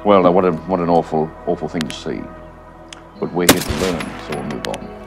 Well, what an awful thing to see. But we're here to learn, so we'll move on.